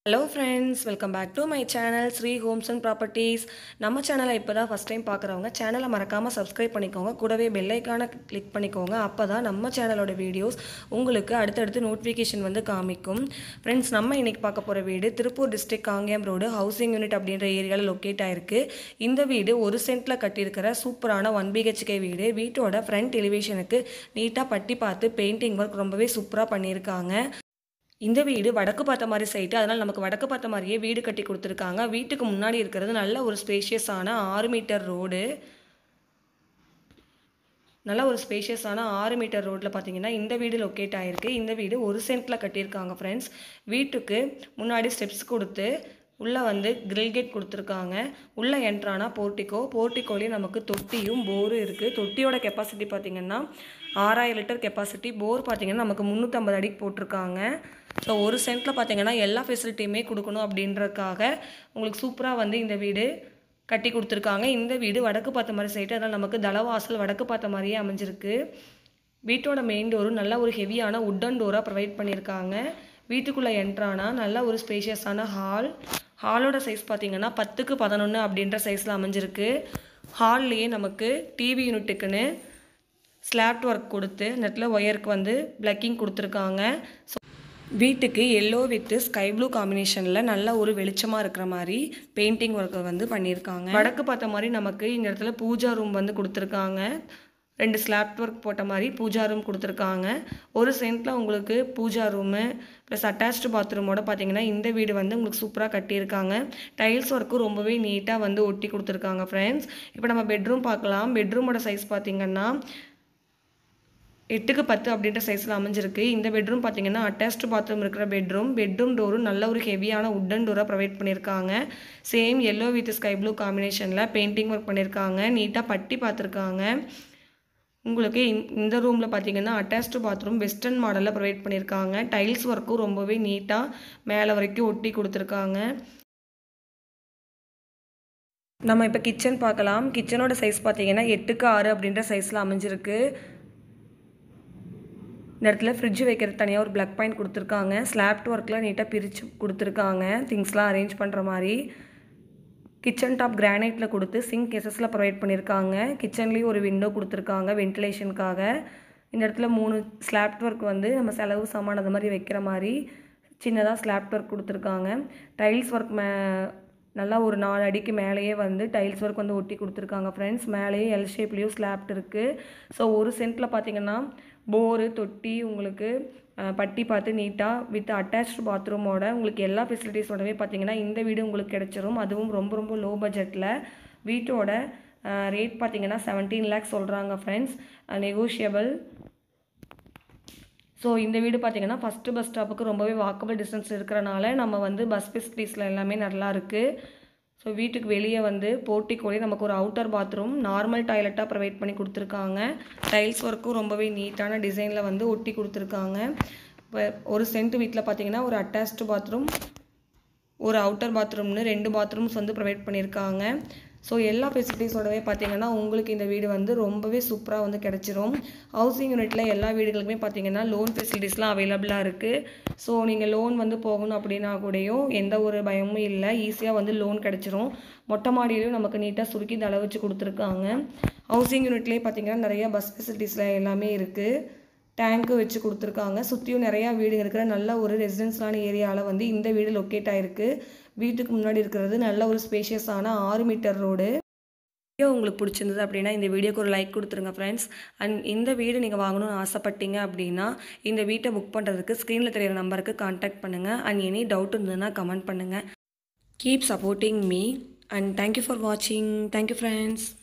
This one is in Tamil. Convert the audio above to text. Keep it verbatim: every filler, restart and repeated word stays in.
Hello friends, welcome back to my channel Sri Homes and Properties. நம்ம சேனலை இப்போதான் ஃபர்ஸ்ட் டைம் பார்க்குறவங்க சேனலை மறக்காமல் சப்ஸ்கிரைப் பண்ணிக்கோங்க. கூடவே பெல் ஐக்கானை கிளிக் பண்ணிக்கோங்க. அப்போ தான் நம்ம சேனலோட வீடியோஸ் உங்களுக்கு அடுத்தடுத்து நோட்டிஃபிகேஷன் வந்து காமிக்கும். ஃப்ரெண்ட்ஸ், நம்ம இன்றைக்கி பார்க்க போகிற வீடு Tiruppur district Kangeyam road housing unit அப்படின்ற ஏரியாவில் லொக்கேட் ஆகிருக்கு. இந்த வீடு ஒரு சென்ட்டில் கட்டியிருக்கிற சூப்பரான ஒன் பிஹெச்கே வீடு. வீட்டோட ஃப்ரண்ட் எலிவேஷனுக்கு நீட்டாக பட்டி பார்த்து பெயிண்டிங் ஒர்க் ரொம்பவே சூப்பராக பண்ணியிருக்காங்க. இந்த வீடு வடக்கு பார்த்த மாதிரி சைட்டு, அதனால் நமக்கு வடக்கு பார்த்த மாதிரியே வீடு கட்டி கொடுத்துருக்காங்க. வீட்டுக்கு முன்னாடி இருக்கிறது நல்ல ஒரு ஸ்பேஷியஸான ஆறு மீட்டர் ரோடு. நல்ல ஒரு ஸ்பேஷியஸான ஆறு மீட்டர் ரோட்டில் பார்த்தீங்கன்னா இந்த வீடு லொக்கேட் ஆகிருக்கு. இந்த வீடு ஒரு சென்ட்டில் கட்டியிருக்காங்க ஃப்ரெண்ட்ஸ். வீட்டுக்கு முன்னாடி ஸ்டெப்ஸ் கொடுத்து உள்ளே வந்து கிரில் கேட் கொடுத்துருக்காங்க. உள்ளே என்ட்ரானா போர்ட்டிக்கோ, போர்ட்டிக்கோலேயே நமக்கு தொட்டியும் போரும் இருக்குது. தொட்டியோட கெப்பாசிட்டி பார்த்திங்கன்னா ஆறாயிரம் லிட்டர் கெப்பாசிட்டி. போர் பார்த்திங்கன்னா நமக்கு முந்நூற்றம்பது அடிக்கு போட்டிருக்காங்க. ஸோ ஒரு சென்ட்டில் பார்த்திங்கன்னா எல்லா ஃபெசிலிட்டியுமே கொடுக்கணும் அப்படின்றதுக்காக உங்களுக்கு சூப்பராக வந்து இந்த வீடு கட்டி கொடுத்துருக்காங்க. இந்த வீடு வடக்கு பார்த்த மாதிரி சைட்டு, அதனால் நமக்கு தலவாசல் வடக்கு பார்த்த மாதிரியே அமைஞ்சிருக்கு. வீட்டோட மெயின் டோரும் நல்ல ஒரு ஹெவியான உட்டன் டோராக ப்ரொவைட் பண்ணியிருக்காங்க. வீட்டுக்குள்ளே என்ட்ரானா நல்ல ஒரு ஸ்பேஷியஸான ஹால். ஹாலோட சைஸ் பார்த்திங்கன்னா பத்துக்கு பதினொன்று அப்படின்ற சைஸில் அமைஞ்சிருக்கு. ஹால்லையே நமக்கு டிவி யூனிட்டுக்குன்னு ஸ்லாப்ட் ஒர்க் கொடுத்து நெட்டில் ஒயருக்கு வந்து பிளக்கிங் கொடுத்துருக்காங்க. ஸோ வீட்டுக்கு எல்லோ வித்து ஸ்கை ப்ளூ காம்பினேஷனில் நல்ல ஒரு வெளிச்சமாக இருக்கிற மாதிரி பெயிண்டிங் ஒர்க்கை வந்து பண்ணியிருக்காங்க. வடக்கு பார்த்த மாதிரி நமக்கு இந்த இடத்துல பூஜா ரூம் வந்து கொடுத்துருக்காங்க. ரெண்டு ஸ்லாப்ட் ஒர்க் போட்ட மாதிரி பூஜா ரூம் கொடுத்துருக்காங்க. ஒரு சென்ட்டில் உங்களுக்கு பூஜா ரூமு ப்ளஸ் அட்டாச்டு பாத்ரூமோட பார்த்தீங்கன்னா இந்த வீடு வந்து உங்களுக்கு சூப்பராக கட்டியிருக்காங்க. டைல்ஸ் ஒர்க்கும் ரொம்பவே நீட்டாக வந்து ஒட்டி கொடுத்துருக்காங்க ஃப்ரெண்ட்ஸ். இப்போ நம்ம பெட்ரூம் பார்க்கலாம். பெட்ரூமோட சைஸ் பார்த்திங்கன்னா எட்டுக்கு பத்து அப்படின்ற சைஸில் அமைஞ்சிருக்கு. இந்த பெட்ரூம் பார்த்திங்கன்னா அட்டாச்டு பாத்ரூம் இருக்கிற பெட்ரூம். பெட்ரூம் டோரும் நல்ல ஒரு ஹெவியான உட்டன் டோராக ப்ரொவைட் பண்ணியிருக்காங்க. Same yellow with sky blue காம்பினேஷனில் பெயிண்டிங் ஒர்க் பண்ணியிருக்காங்க. நீட்டாக பட்டி பார்த்துருக்காங்க. உங்களுக்கு இந்த ரூமில் பார்த்தீங்கன்னா அட்டாச்டு பாத்ரூம் வெஸ்டர்ன் மாடலில் ப்ரொவைட் பண்ணியிருக்காங்க. டைல்ஸ் ஒர்க்கும் ரொம்பவே நீட்டாக மேலே வரைக்கும் ஒட்டி கொடுத்துருக்காங்க. நம்ம இப்போ கிச்சன் பார்க்கலாம். கிச்சனோட சைஸ் பார்த்தீங்கன்னா எட்டுக்கு ஆறு அப்படின்ற சைஸில் அமைஞ்சிருக்கு. இந்த இடத்துல ஃப்ரிட்ஜ் வைக்கிறது தனியாக ஒரு பிளக் பாயிண்ட் கொடுத்துருக்காங்க. ஸ்லாப்ட் ஒர்க்கில் நீட்டாக பிரித்து கொடுத்துருக்காங்க திங்ஸ்லாம் அரேஞ்ச் பண்ணுற மாதிரி. கிச்சன் டாப் கிரானைட்டில் கொடுத்து சிங்க் கேசஸில் ப்ரொவைட் பண்ணியிருக்காங்க. கிச்சன்லேயும் ஒரு விண்டோ கொடுத்துருக்காங்க வென்டிலேஷனுக்காக. இந்த இடத்துல மூணு ஸ்லாப்ட் ஒர்க் வந்து நம்ம செலவு சாமான் அது மாதிரி வைக்கிற மாதிரி சின்னதாக ஸ்லாப்ட் ஒர்க் கொடுத்துருக்காங்க. டைல்ஸ் ஒர்க் மே நல்லா ஒரு நாலு அடிக்கு மேலேயே வந்து டைல்ஸ் ஒர்க் வந்து ஒட்டி கொடுத்துருக்காங்க ஃப்ரெண்ட்ஸ். மேலேயே எல் ஷேப்லேயும் ஸ்லாப்ட் இருக்குது. ஸோ ஒரு சென்ட்டில் பார்த்திங்கன்னா போரு தொட்டி உங்களுக்கு பட்டி பார்த்து நீட்டாக வித் அட்டாச்டு பாத்ரூமோட உங்களுக்கு எல்லா ஃபெசிலிட்டிஸோடவே பார்த்திங்கன்னா இந்த வீடு உங்களுக்கு கிடச்சிரும். அதுவும் ரொம்ப ரொம்ப லோ பட்ஜெட்டில். வீட்டோட ரேட் பார்த்திங்கன்னா செவன்டீன் லேக்ஸ் சொல்கிறாங்க ஃப்ரெண்ட்ஸ், நெகோஷியபிள். ஸோ இந்த வீடு பார்த்திங்கன்னா ஃபஸ்ட்டு பஸ் ஸ்டாப்புக்கு ரொம்பவே வாக்கபிள் டிஸ்டன்ஸ் இருக்கிறனால நம்ம வந்து பஸ் ஃபெசிலிட்டிஸில் எல்லாமே நல்லா இருக்குது. ஸோ வீட்டுக்கு வெளியே வந்து போர்ட்டிக்கோலே நமக்கு ஒரு அவுட்டர் பாத்ரூம் நார்மல் டாய்லெட்டாக ப்ரொவைட் பண்ணி கொடுத்துருக்காங்க. டைல்ஸ் ஒர்க்கும் ரொம்பவே நீட்டான டிசைனில் வந்து ஒட்டி கொடுத்துருக்காங்க. இப்போ ஒரு சென்ட் வீட்டில் பார்த்திங்கன்னா ஒரு அட்டாச்டு பாத்ரூம் ஒரு அவுட்டர் பாத்ரூம்னு ரெண்டு பாத்ரூம்ஸ் வந்து ப்ரொவைட் பண்ணியிருக்காங்க. ஸோ எல்லா ஃபெசிலிட்டிஸோடவே பார்த்திங்கன்னா உங்களுக்கு இந்த வீடு வந்து ரொம்பவே சூப்பராக வந்து கிடச்சிரும். ஹவுசிங் யூனிட்டில் எல்லா வீடுகளுக்குமே பார்த்திங்கன்னா லோன் ஃபெசிலிட்டிஸ்லாம் அவைலபிளாக இருக்குது. ஸோ நீங்கள் லோன் வந்து போகணும் அப்படின்னா கூடயும் எந்த ஒரு பயமும் இல்லை, ஈஸியாக வந்து லோன் கிடச்சிரும். மொட்டை மாடியிலையும் நமக்கு நீட்டாக சுருக்கி தலை வச்சு கொடுத்துருக்காங்க. ஹவுசிங் யூனிட்லேயே பார்த்திங்கன்னா நிறையா பஸ் ஃபெசிலிட்டிஸில் எல்லாமே இருக்குது. டேங்க்கு வச்சு கொடுத்துருக்காங்க. சுற்றியும் நிறையா வீடு இருக்கிற நல்ல ஒரு ரெசிடென்ஸ்லான ஏரியாவில் வந்து இந்த வீடு லொக்கேட் ஆகிருக்கு. வீட்டுக்கு முன்னாடி இருக்கிறது நல்ல ஒரு ஸ்பேஷியஸான ஆறு மீட்டர் ரோடு. வீடியோ உங்களுக்கு பிடிச்சிருந்தது அப்படின்னா இந்த வீடியோக்கு ஒரு லைக் கொடுத்துருங்க ஃப்ரெண்ட்ஸ். அண்ட் இந்த வீடு நீங்கள் வாங்கணும்னு ஆசைப்பட்டீங்க அப்படின்னா இந்த வீட்டை புக் பண்ணுறதுக்கு ஸ்க்ரீனில் தெரியிற நம்பருக்கு கான்டாக்ட் பண்ணுங்கள். அண்ட் எனி டவுட் இருந்ததுன்னா கமெண்ட் பண்ணுங்கள். Keep supporting me and thank you for வாட்சிங். Thank you friends.